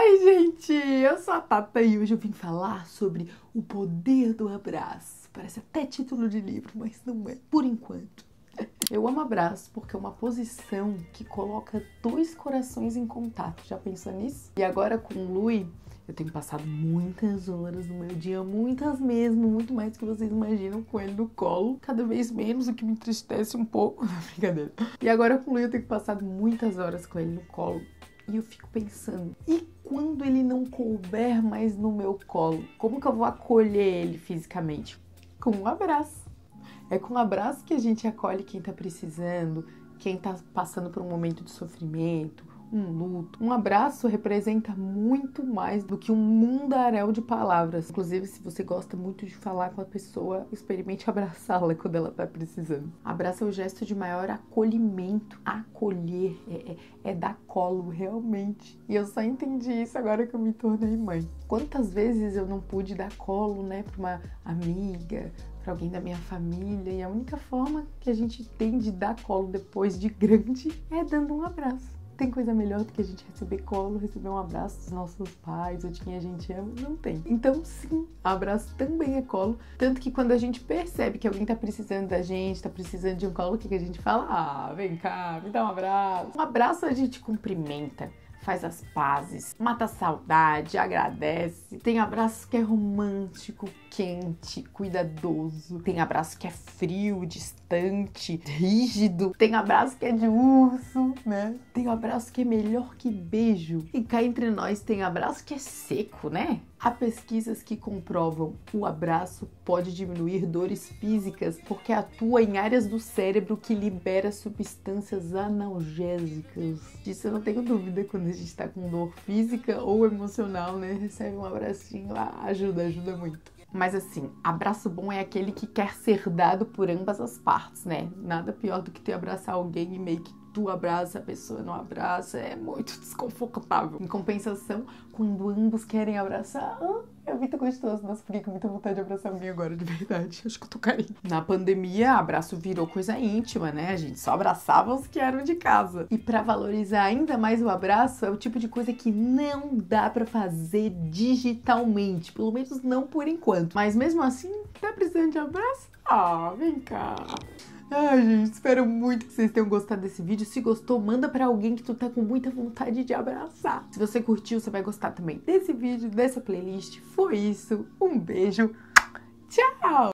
Ai, gente, eu sou a Tata e hoje eu vim falar sobre o poder do abraço. Parece até título de livro, mas não é, por enquanto. Eu amo abraço porque é uma posição que coloca dois corações em contato. Já pensou nisso? E agora com o Lui, eu tenho passado muitas horas do meu dia, muitas mesmo, muito mais do que vocês imaginam, com ele no colo. Cada vez menos, o que me entristece um pouco. Brincadeira. E agora com o Lui eu tenho passado muitas horas com ele no colo. E eu fico pensando, e quando ele não couber mais no meu colo? Como que eu vou acolher ele fisicamente? Com um abraço. É com um abraço que a gente acolhe quem tá precisando, quem tá passando por um momento de sofrimento, um luto. Um abraço representa muito mais do que um mundaréu de palavras. Inclusive, se você gosta muito de falar com a pessoa, experimente abraçá-la quando ela tá precisando. Abraço é o gesto de maior acolhimento. Acolher é dar colo, realmente. E eu só entendi isso agora que eu me tornei mãe. Quantas vezes eu não pude dar colo, né, pra uma amiga, para alguém da minha família, e a única forma que a gente tem de dar colo depois de grande é dando um abraço. Tem coisa melhor do que a gente receber colo, receber um abraço dos nossos pais ou de quem a gente ama? Não tem. Então sim, abraço também é colo, tanto que quando a gente percebe que alguém tá precisando da gente, tá precisando de um colo, o que a gente fala? Ah, vem cá, me dá um abraço. Um abraço a gente cumprimenta, faz as pazes, mata a saudade, agradece. Tem abraço que é romântico, quente, cuidadoso. Tem abraço que é frio, distante, rígido. Tem abraço que é de urso, né? Tem abraço que é melhor que beijo. E cá entre nós tem abraço que é seco, né? Há pesquisas que comprovam que o abraço pode diminuir dores físicas porque atua em áreas do cérebro que libera substâncias analgésicas. Disso eu não tenho dúvida. Quando a gente tá com dor física ou emocional, né? Recebe um abracinho lá, ajuda muito. Mas assim, abraço bom é aquele que quer ser dado por ambas as partes, né? Nada pior do que tu abraçar alguém e meio que tu abraça, a pessoa não abraça, é muito desconfortável. Em compensação, quando ambos querem abraçar, é muito gostoso. Nossa, fiquei com muita vontade de abraçar alguém agora, de verdade. Acho que eu tô carente. Na pandemia, abraço virou coisa íntima, né? A gente só abraçava os que eram de casa. E pra valorizar ainda mais o abraço, é o tipo de coisa que não dá pra fazer digitalmente. Pelo menos não por enquanto. Mas mesmo assim, tá precisando de abraço? Ah, vem cá. Ai, gente, espero muito que vocês tenham gostado desse vídeo. Se gostou, manda pra alguém que tu tá com muita vontade de abraçar. Se você curtiu, você vai gostar também desse vídeo, dessa playlist. Foi isso. Um beijo. Tchau!